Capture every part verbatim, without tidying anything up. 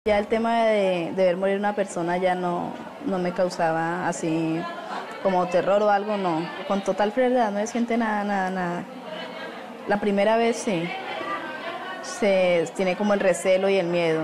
Ya el tema de, de ver morir una persona ya no, no me causaba así como terror o algo, no. Con total frialdad no se siente nada, nada, nada. La primera vez sí, se tiene como el recelo y el miedo,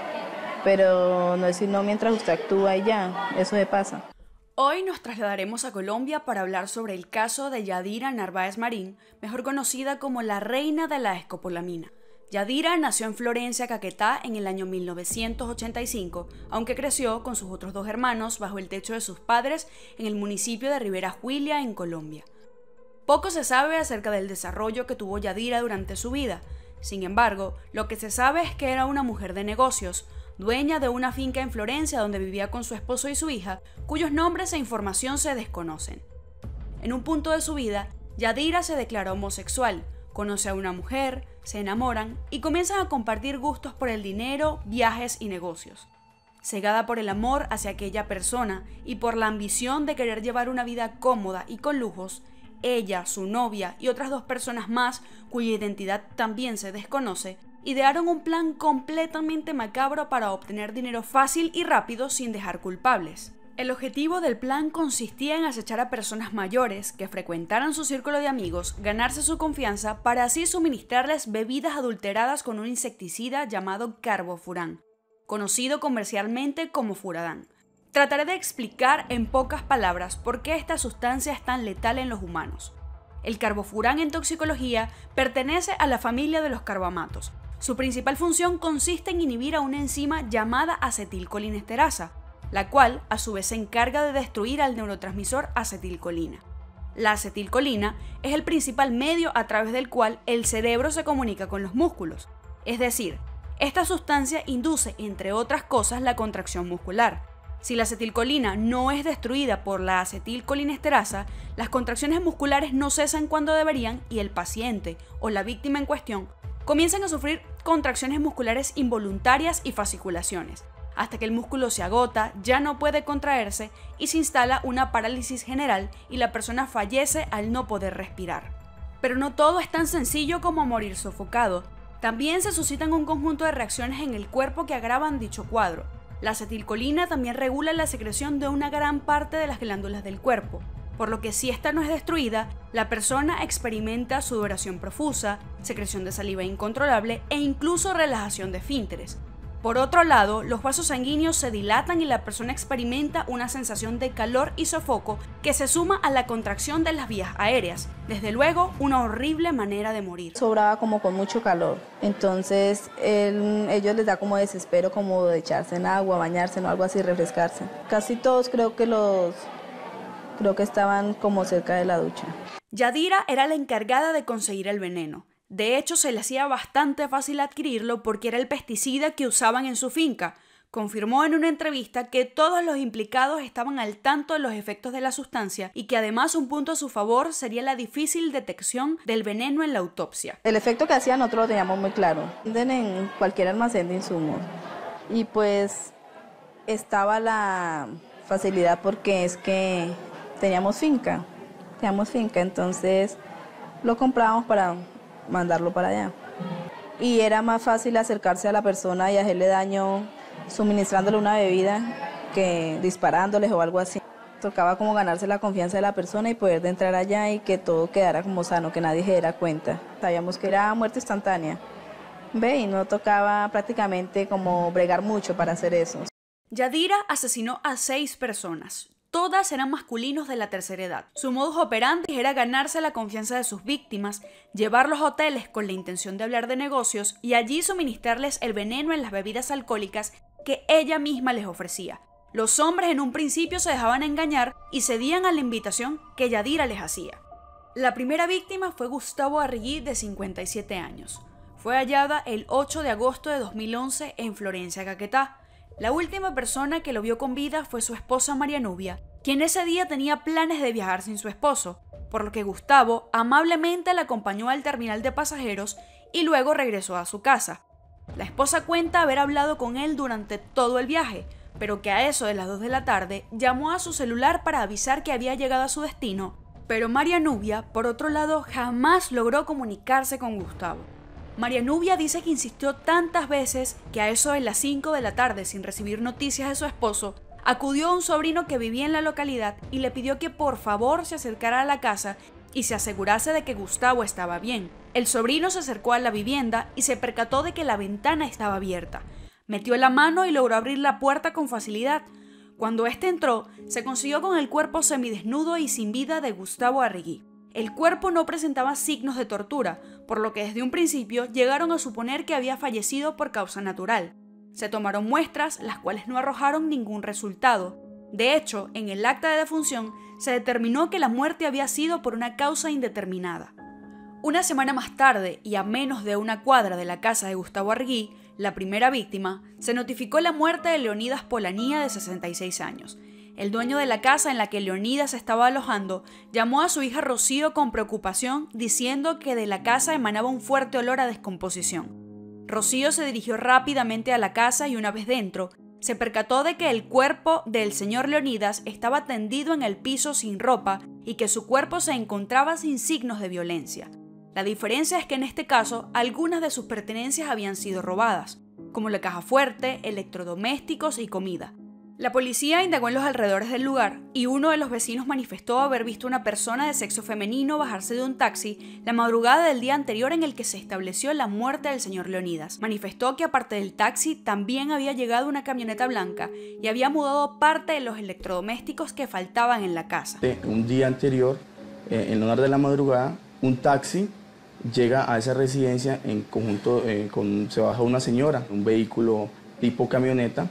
pero no es sino mientras usted actúa y ya, eso se pasa. Hoy nos trasladaremos a Colombia para hablar sobre el caso de Yadira Narváez Marín, mejor conocida como la reina de la escopolamina. Yadira nació en Florencia, Caquetá, en el año mil novecientos ochenta y cinco, aunque creció con sus otros dos hermanos bajo el techo de sus padres en el municipio de Rivera Juilia, en Colombia. Poco se sabe acerca del desarrollo que tuvo Yadira durante su vida. Sin embargo, lo que se sabe es que era una mujer de negocios, dueña de una finca en Florencia donde vivía con su esposo y su hija, cuyos nombres e información se desconocen. En un punto de su vida, Yadira se declaró homosexual, conoce a una mujer, se enamoran y comienzan a compartir gustos por el dinero, viajes y negocios. Cegada por el amor hacia aquella persona y por la ambición de querer llevar una vida cómoda y con lujos, ella, su novia y otras dos personas más, cuya identidad también se desconoce, idearon un plan completamente macabro para obtener dinero fácil y rápido sin dejar culpables. El objetivo del plan consistía en acechar a personas mayores que frecuentaran su círculo de amigos, ganarse su confianza para así suministrarles bebidas adulteradas con un insecticida llamado carbofurán, conocido comercialmente como furadán. Trataré de explicar en pocas palabras por qué esta sustancia es tan letal en los humanos. El carbofurán en toxicología pertenece a la familia de los carbamatos. Su principal función consiste en inhibir a una enzima llamada acetilcolinesterasa, la cual a su vez se encarga de destruir al neurotransmisor acetilcolina. La acetilcolina es el principal medio a través del cual el cerebro se comunica con los músculos, es decir, esta sustancia induce, entre otras cosas, la contracción muscular. Si la acetilcolina no es destruida por la acetilcolinesterasa, las contracciones musculares no cesan cuando deberían y el paciente o la víctima en cuestión comienzan a sufrir contracciones musculares involuntarias y fasciculaciones, hasta que el músculo se agota, ya no puede contraerse y se instala una parálisis general y la persona fallece al no poder respirar. Pero no todo es tan sencillo como morir sofocado. También se suscitan un conjunto de reacciones en el cuerpo que agravan dicho cuadro. La acetilcolina también regula la secreción de una gran parte de las glándulas del cuerpo, por lo que si esta no es destruida, la persona experimenta sudoración profusa, secreción de saliva incontrolable e incluso relajación de esfínteres. Por otro lado, los vasos sanguíneos se dilatan y la persona experimenta una sensación de calor y sofoco que se suma a la contracción de las vías aéreas. Desde luego, una horrible manera de morir. Sobraba como con mucho calor, entonces él, ellos les da como desespero como de echarse en agua, bañarse o algo así, refrescarse. Casi todos creo que los, creo que estaban como cerca de la ducha. Yadira era la encargada de conseguir el veneno. De hecho, se le hacía bastante fácil adquirirlo porque era el pesticida que usaban en su finca. Confirmó en una entrevista que todos los implicados estaban al tanto de los efectos de la sustancia y que además un punto a su favor sería la difícil detección del veneno en la autopsia. El efecto que hacía nosotros lo teníamos muy claro. Venden en cualquier almacén de insumos y pues estaba la facilidad porque es que teníamos finca, teníamos finca, entonces lo comprábamos para mandarlo para allá. Y era más fácil acercarse a la persona y hacerle daño suministrándole una bebida que disparándoles o algo así. Tocaba como ganarse la confianza de la persona y poder de entrar allá y que todo quedara como sano, que nadie se diera cuenta. Sabíamos que era muerte instantánea. Ve, y no tocaba prácticamente como bregar mucho para hacer eso. Yadira asesinó a seis personas. Todas eran masculinos de la tercera edad. Su modus operandi era ganarse la confianza de sus víctimas, llevarlos a hoteles con la intención de hablar de negocios y allí suministrarles el veneno en las bebidas alcohólicas que ella misma les ofrecía. Los hombres en un principio se dejaban engañar y cedían a la invitación que Yadira les hacía. La primera víctima fue Gustavo Arrigui, de cincuenta y siete años. Fue hallada el ocho de agosto de dos mil once en Florencia, Caquetá. La última persona que lo vio con vida fue su esposa María Nubia, quien ese día tenía planes de viajar sin su esposo, por lo que Gustavo amablemente la acompañó al terminal de pasajeros y luego regresó a su casa. La esposa cuenta haber hablado con él durante todo el viaje, pero que a eso de las dos de la tarde llamó a su celular para avisar que había llegado a su destino, pero María Nubia, por otro lado, jamás logró comunicarse con Gustavo. María Nubia dice que insistió tantas veces que a eso de las cinco de la tarde, sin recibir noticias de su esposo, acudió a un sobrino que vivía en la localidad y le pidió que por favor se acercara a la casa y se asegurase de que Gustavo estaba bien. El sobrino se acercó a la vivienda y se percató de que la ventana estaba abierta. Metió la mano y logró abrir la puerta con facilidad. Cuando éste entró, se consiguió con el cuerpo semidesnudo y sin vida de Gustavo Arregui. El cuerpo no presentaba signos de tortura, por lo que desde un principio llegaron a suponer que había fallecido por causa natural. Se tomaron muestras, las cuales no arrojaron ningún resultado. De hecho, en el acta de defunción se determinó que la muerte había sido por una causa indeterminada. Una semana más tarde, y a menos de una cuadra de la casa de Gustavo Arregui, la primera víctima, se notificó la muerte de Leonidas Polanía, de sesenta y seis años. El dueño de la casa en la que Leonidas estaba alojando llamó a su hija Rocío con preocupación, diciendo que de la casa emanaba un fuerte olor a descomposición. Rocío se dirigió rápidamente a la casa y una vez dentro, se percató de que el cuerpo del señor Leonidas estaba tendido en el piso sin ropa y que su cuerpo se encontraba sin signos de violencia. La diferencia es que en este caso algunas de sus pertenencias habían sido robadas, como la caja fuerte, electrodomésticos y comida. La policía indagó en los alrededores del lugar y uno de los vecinos manifestó haber visto una persona de sexo femenino bajarse de un taxi la madrugada del día anterior en el que se estableció la muerte del señor Leonidas. Manifestó que aparte del taxi también había llegado una camioneta blanca y había mudado parte de los electrodomésticos que faltaban en la casa. Un día anterior, eh, en honor de la madrugada, un taxi llega a esa residencia en conjunto, eh, con, se baja una señora, un vehículo tipo camioneta,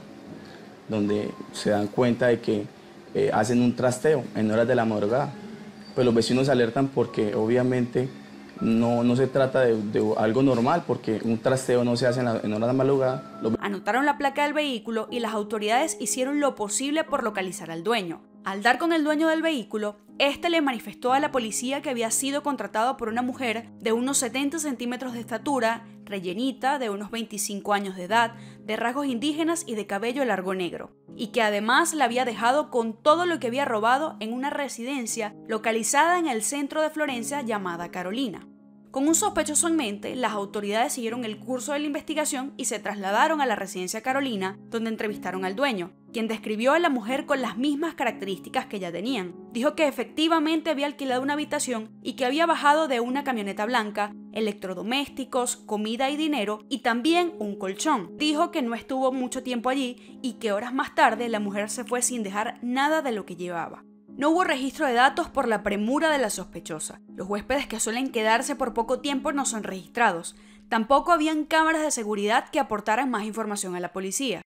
donde se dan cuenta de que eh, hacen un trasteo en horas de la madrugada. Pues los vecinos alertan porque obviamente no, no se trata de, de algo normal, porque un trasteo no se hace en, la, en horas de madrugada. Los... Anotaron la placa del vehículo y las autoridades hicieron lo posible por localizar al dueño. Al dar con el dueño del vehículo, este le manifestó a la policía que había sido contratado por una mujer de unos setenta centímetros de estatura, rellenita, de unos veinticinco años de edad, de rasgos indígenas y de cabello largo negro, y que además la había dejado con todo lo que había robado en una residencia localizada en el centro de Florencia llamada Carolina. Con un sospechoso en mente, las autoridades siguieron el curso de la investigación y se trasladaron a la residencia Carolina, donde entrevistaron al dueño, quien describió a la mujer con las mismas características que ya tenían. Dijo que efectivamente había alquilado una habitación y que había bajado de una camioneta blanca electrodomésticos, comida y dinero y también un colchón. Dijo que no estuvo mucho tiempo allí y que horas más tarde la mujer se fue sin dejar nada de lo que llevaba. No hubo registro de datos por la premura de la sospechosa. Los huéspedes que suelen quedarse por poco tiempo no son registrados. Tampoco habían cámaras de seguridad que aportaran más información a la policía.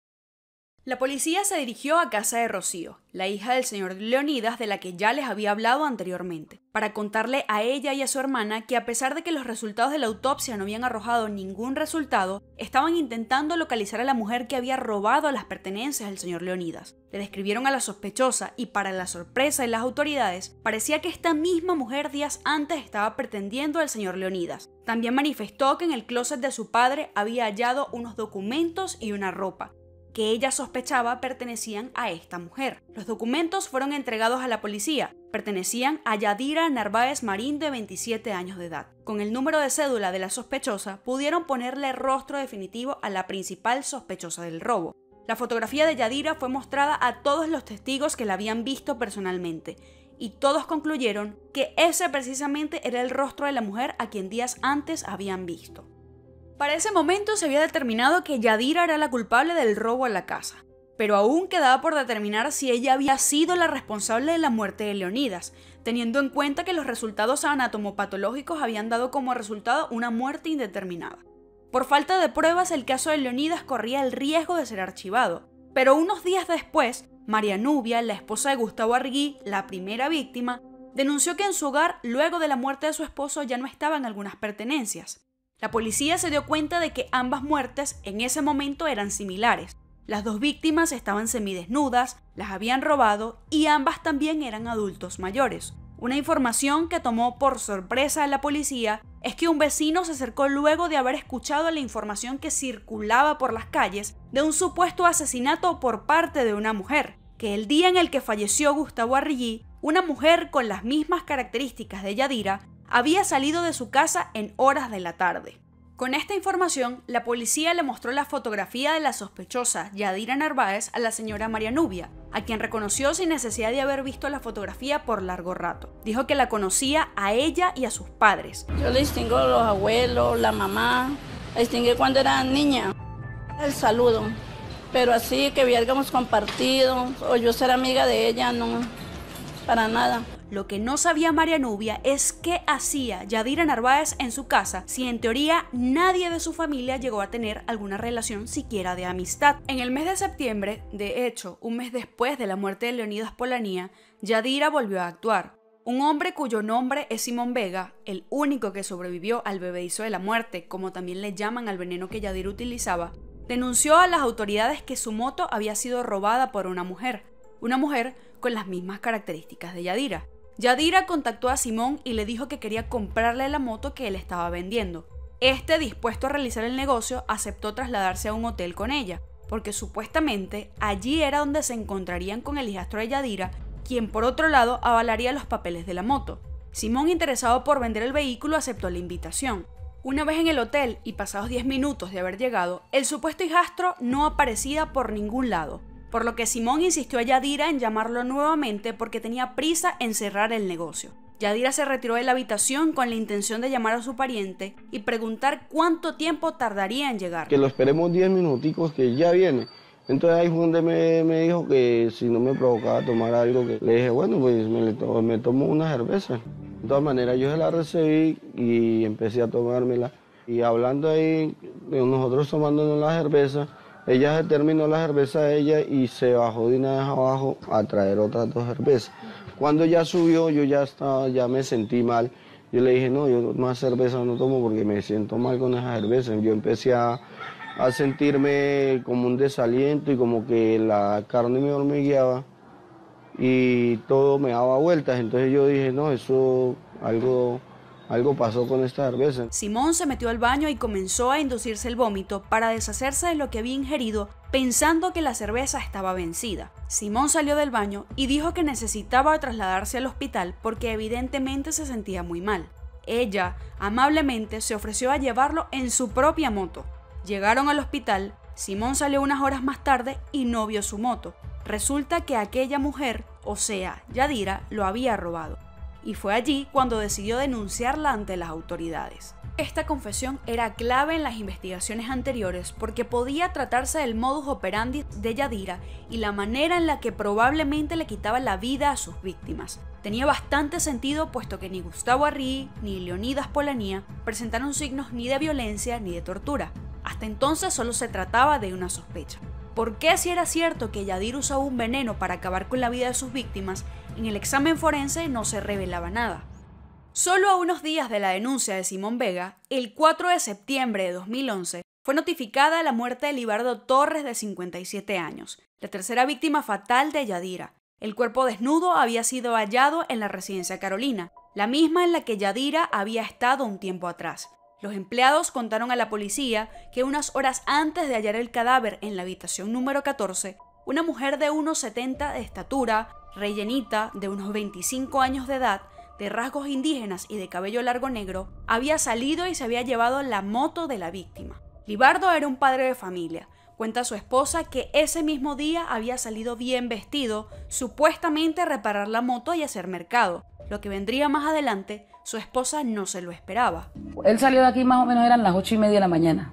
La policía se dirigió a casa de Rocío, la hija del señor Leonidas de la que ya les había hablado anteriormente, para contarle a ella y a su hermana que a pesar de que los resultados de la autopsia no habían arrojado ningún resultado, estaban intentando localizar a la mujer que había robado las pertenencias del señor Leonidas. Le describieron a la sospechosa y para la sorpresa de las autoridades, parecía que esta misma mujer días antes estaba pretendiendo al señor Leonidas. También manifestó que en el closet de su padre había hallado unos documentos y una ropa, que ella sospechaba pertenecían a esta mujer. Los documentos fueron entregados a la policía. Pertenecían a Yadira Narváez Marín, de veintisiete años de edad. Con el número de cédula de la sospechosa, pudieron ponerle rostro definitivo a la principal sospechosa del robo. La fotografía de Yadira fue mostrada a todos los testigos que la habían visto personalmente, y todos concluyeron que ese precisamente era el rostro de la mujer a quien días antes habían visto. Para ese momento se había determinado que Yadira era la culpable del robo a la casa, pero aún quedaba por determinar si ella había sido la responsable de la muerte de Leonidas, teniendo en cuenta que los resultados anatomopatológicos habían dado como resultado una muerte indeterminada. Por falta de pruebas, el caso de Leonidas corría el riesgo de ser archivado, pero unos días después, María Nubia, la esposa de Gustavo Arregui, la primera víctima, denunció que en su hogar, luego de la muerte de su esposo, ya no estaban algunas pertenencias. La policía se dio cuenta de que ambas muertes en ese momento eran similares. Las dos víctimas estaban semidesnudas, las habían robado y ambas también eran adultos mayores. Una información que tomó por sorpresa a la policía es que un vecino se acercó luego de haber escuchado la información que circulaba por las calles de un supuesto asesinato por parte de una mujer, que el día en el que falleció Gustavo Arregui, una mujer con las mismas características de Yadira había salido de su casa en horas de la tarde. Con esta información, la policía le mostró la fotografía de la sospechosa Yadira Narváez a la señora María Nubia, a quien reconoció sin necesidad de haber visto la fotografía por largo rato. Dijo que la conocía a ella y a sus padres. Yo le distingo a los abuelos, la mamá, la distinguí cuando era niña. El saludo, pero así que hubiéramos compartido o yo ser amiga de ella, no, para nada. Lo que no sabía María Nubia es qué hacía Yadira Narváez en su casa si en teoría nadie de su familia llegó a tener alguna relación siquiera de amistad. En el mes de septiembre, de hecho, un mes después de la muerte de Leonidas Polanía, Yadira volvió a actuar. Un hombre cuyo nombre es Simón Vega, el único que sobrevivió al bebedizo de la muerte, como también le llaman al veneno que Yadira utilizaba, denunció a las autoridades que su moto había sido robada por una mujer, una mujer con las mismas características de Yadira. Yadira contactó a Simón y le dijo que quería comprarle la moto que él estaba vendiendo. Este, dispuesto a realizar el negocio, aceptó trasladarse a un hotel con ella, porque supuestamente allí era donde se encontrarían con el hijastro de Yadira, quien por otro lado avalaría los papeles de la moto. Simón, interesado por vender el vehículo, aceptó la invitación. Una vez en el hotel y pasados diez minutos de haber llegado, el supuesto hijastro no aparecía por ningún lado, por lo que Simón insistió a Yadira en llamarlo nuevamente porque tenía prisa en cerrar el negocio. Yadira se retiró de la habitación con la intención de llamar a su pariente y preguntar cuánto tiempo tardaría en llegar. Que lo esperemos diez minuticos que ya viene. Entonces ahí fue donde me, me dijo que si no me provocaba tomar algo, que le dije, bueno, pues me, le to me tomo una cerveza. De todas maneras yo se la recibí y empecé a tomármela. Y hablando ahí, nosotros tomándonos la cerveza, ella se terminó la cerveza de ella y se bajó de una vez abajo a traer otras dos cervezas. Cuando ya subió, yo ya estaba, ya me sentí mal. Yo le dije, no, yo más cerveza no tomo porque me siento mal con esa cerveza. Yo empecé a, a sentirme como un desaliento y como que la carne me hormigueaba y todo me daba vueltas. Entonces yo dije, no, eso algo... Algo pasó con esta cerveza. Simón se metió al baño y comenzó a inducirse el vómito para deshacerse de lo que había ingerido, pensando que la cerveza estaba vencida. Simón salió del baño y dijo que necesitaba trasladarse al hospital porque evidentemente se sentía muy mal. Ella, amablemente, se ofreció a llevarlo en su propia moto. Llegaron al hospital, Simón salió unas horas más tarde y no vio su moto. Resulta que aquella mujer, o sea, Yadira, lo había robado. Y fue allí cuando decidió denunciarla ante las autoridades. Esta confesión era clave en las investigaciones anteriores porque podía tratarse del modus operandi de Yadira y la manera en la que probablemente le quitaba la vida a sus víctimas. Tenía bastante sentido puesto que ni Gustavo Arrí ni Leonidas Polanía presentaron signos ni de violencia ni de tortura. Hasta entonces solo se trataba de una sospecha. ¿Por qué si era cierto que Yadira usaba un veneno para acabar con la vida de sus víctimas, en el examen forense no se revelaba nada? Solo a unos días de la denuncia de Simón Vega, el cuatro de septiembre de dos mil once, fue notificada la muerte de Libardo Torres de cincuenta y siete años, la tercera víctima fatal de Yadira. El cuerpo desnudo había sido hallado en la residencia Carolina, la misma en la que Yadira había estado un tiempo atrás. Los empleados contaron a la policía que unas horas antes de hallar el cadáver en la habitación número catorce, una mujer de unos setenta de estatura, rellenita, de unos veinticinco años de edad, de rasgos indígenas y de cabello largo negro, había salido y se había llevado la moto de la víctima. Libardo era un padre de familia. Cuenta su esposa que ese mismo día había salido bien vestido, supuestamente a reparar la moto y hacer mercado. Lo que vendría más adelante, su esposa no se lo esperaba. Él salió de aquí más o menos eran las ocho y media de la mañana.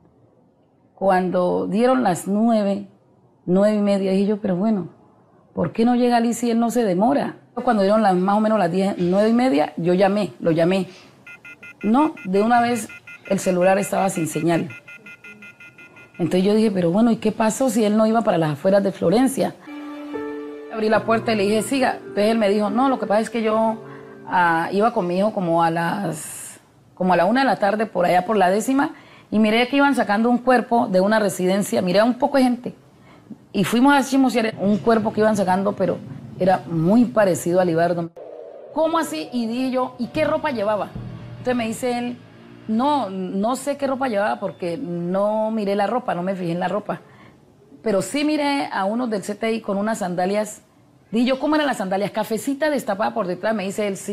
Cuando dieron las nueve, nueve y media, dije yo, pero bueno, ¿por qué no llega Ali si él no se demora? Cuando dieron las, más o menos las diez, nueve y media, yo llamé, lo llamé. No, de una vez el celular estaba sin señal. Entonces yo dije, pero bueno, ¿y qué pasó si él no iba para las afueras de Florencia? Abrí la puerta y le dije, siga. Entonces él me dijo, no, lo que pasa es que yo uh, iba con mi hijo como a las como a la una de la tarde, por allá por la décima, y miré que iban sacando un cuerpo de una residencia, miré a un poco de gente. Y fuimos a chismosear un cuerpo que iban sacando, pero era muy parecido a Libardo. ¿Cómo así? Y dije yo, ¿y qué ropa llevaba? Entonces me dice él, no, no sé qué ropa llevaba porque no miré la ropa, no me fijé en la ropa. Pero sí miré a unos del C T I con unas sandalias. Dije yo, ¿cómo eran las sandalias? Cafecita destapada por detrás, me dice él, sí.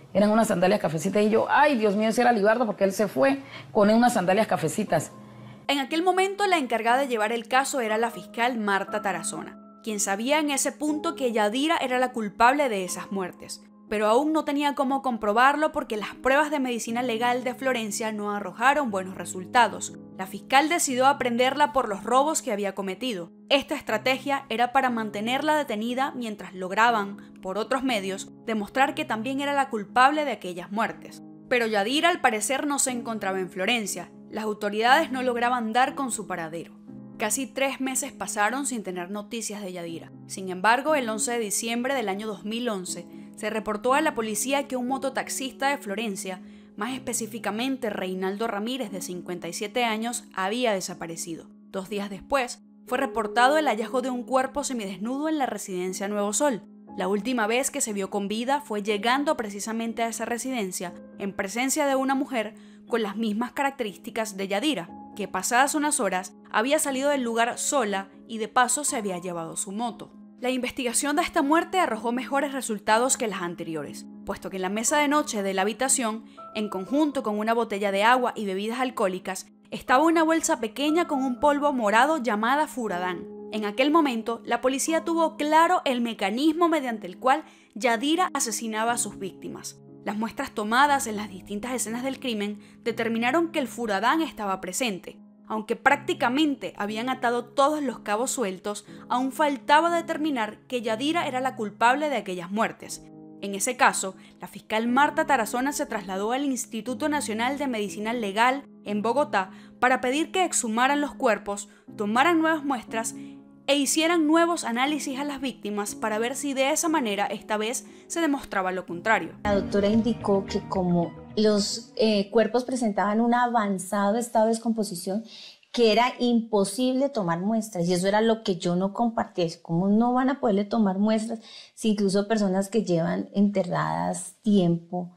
eran unas sandalias cafecitas. Y yo, ay, Dios mío, ese era Libardo, porque él se fue con unas sandalias cafecitas. En aquel momento, la encargada de llevar el caso era la fiscal Marta Tarazona, quien sabía en ese punto que Yadira era la culpable de esas muertes, pero aún no tenía cómo comprobarlo porque las pruebas de medicina legal de Florencia no arrojaron buenos resultados. La fiscal decidió aprenderla por los robos que había cometido. Esta estrategia era para mantenerla detenida mientras lograban, por otros medios, demostrar que también era la culpable de aquellas muertes. Pero Yadira al parecer no se encontraba en Florencia. Las autoridades no lograban dar con su paradero. Casi tres meses pasaron sin tener noticias de Yadira. Sin embargo, el once de diciembre del año dos mil once, se reportó a la policía que un mototaxista de Florencia, más específicamente Reinaldo Ramírez, de cincuenta y siete años, había desaparecido. Dos días después, fue reportado el hallazgo de un cuerpo semidesnudo en la residencia Nuevo Sol. La última vez que se vio con vida fue llegando precisamente a esa residencia, en presencia de una mujer con las mismas características de Yadira, que pasadas unas horas había salido del lugar sola y de paso se había llevado su moto. La investigación de esta muerte arrojó mejores resultados que las anteriores, puesto que en la mesa de noche de la habitación, en conjunto con una botella de agua y bebidas alcohólicas, estaba una bolsa pequeña con un polvo morado llamada furadán. En aquel momento, la policía tuvo claro el mecanismo mediante el cual Yadira asesinaba a sus víctimas. Las muestras tomadas en las distintas escenas del crimen determinaron que el furadán estaba presente. Aunque prácticamente habían atado todos los cabos sueltos, aún faltaba determinar que Yadira era la culpable de aquellas muertes. En ese caso, la fiscal Marta Tarazona se trasladó al Instituto Nacional de Medicina Legal en Bogotá para pedir que exhumaran los cuerpos, tomaran nuevas muestras e hicieran nuevos análisis a las víctimas para ver si de esa manera esta vez se demostraba lo contrario. La doctora indicó que como los eh, cuerpos presentaban un avanzado estado de descomposición, que era imposible tomar muestras, y eso era lo que yo no compartía. ¿Cómo no van a poderle tomar muestras si incluso personas que llevan enterradas tiempo,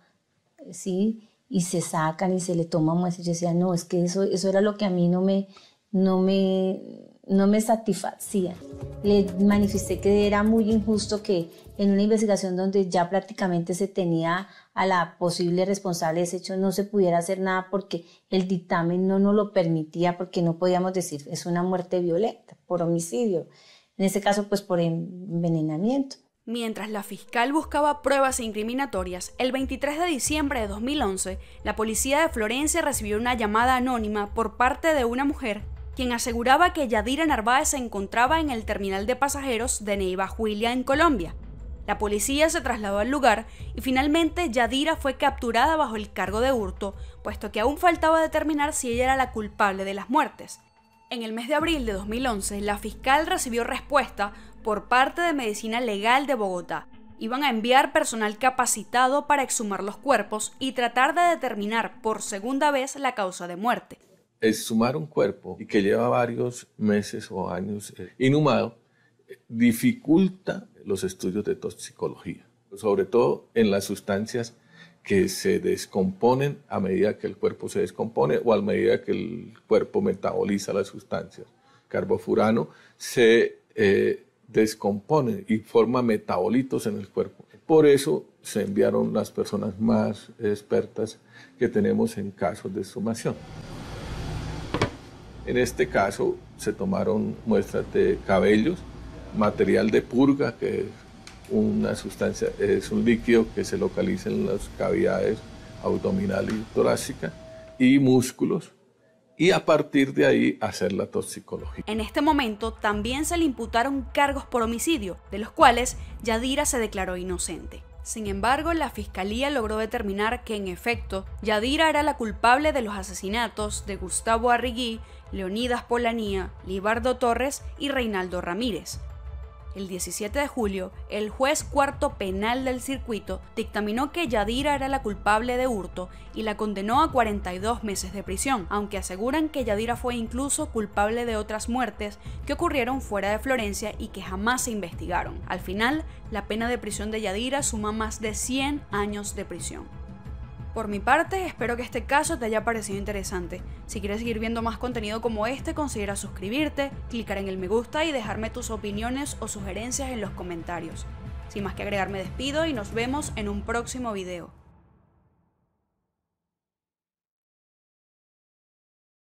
¿sí? Y se sacan y se le toman muestras? Yo decía, no, es que eso, eso era lo que a mí no me, no me, no me satisfacía. Le manifesté que era muy injusto que en una investigación donde ya prácticamente se tenía a la posible responsable de ese hecho no se pudiera hacer nada porque el dictamen no nos lo permitía, porque no podíamos decir es una muerte violenta por homicidio, en este caso pues por envenenamiento. Mientras la fiscal buscaba pruebas incriminatorias, el veintitrés de diciembre de dos mil once, la policía de Florencia recibió una llamada anónima por parte de una mujer quien aseguraba que Yadira Narváez se encontraba en el terminal de pasajeros de Neiva Juilia en Colombia. La policía se trasladó al lugar y finalmente Yadira fue capturada bajo el cargo de hurto, puesto que aún faltaba determinar si ella era la culpable de las muertes. En el mes de abril de dos mil once, la fiscal recibió respuesta por parte de Medicina Legal de Bogotá. Iban a enviar personal capacitado para exhumar los cuerpos y tratar de determinar por segunda vez la causa de muerte. Exhumar un cuerpo y que lleva varios meses o años inhumado dificulta los estudios de toxicología, sobre todo en las sustancias que se descomponen a medida que el cuerpo se descompone o a medida que el cuerpo metaboliza las sustancias. Carbofurano se eh, descompone y forma metabolitos en el cuerpo. Por eso se enviaron las personas más expertas que tenemos en casos de exhumación. En este caso se tomaron muestras de cabellos, material de purga, que es una sustancia, es un líquido que se localiza en las cavidades abdominal y torácica, y músculos, y a partir de ahí hacer la toxicología. En este momento también se le imputaron cargos por homicidio, de los cuales Yadira se declaró inocente. Sin embargo, la fiscalía logró determinar que en efecto Yadira era la culpable de los asesinatos de Gustavo Arrigui, Leonidas Polanía, Libardo Torres y Reinaldo Ramírez. El diecisiete de julio, el juez cuarto penal del circuito dictaminó que Yadira era la culpable de hurto y la condenó a cuarenta y dos meses de prisión, aunque aseguran que Yadira fue incluso culpable de otras muertes que ocurrieron fuera de Florencia y que jamás se investigaron. Al final, la pena de prisión de Yadira suma más de cien años de prisión. Por mi parte, espero que este caso te haya parecido interesante. Si quieres seguir viendo más contenido como este, considera suscribirte, clicar en el me gusta y dejarme tus opiniones o sugerencias en los comentarios. Sin más que agregar, me despido y nos vemos en un próximo video.